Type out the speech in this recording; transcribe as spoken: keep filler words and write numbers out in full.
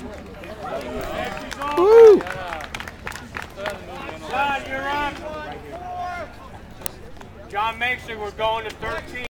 Woo! John, you're up. John makes it. We're going to thirteen.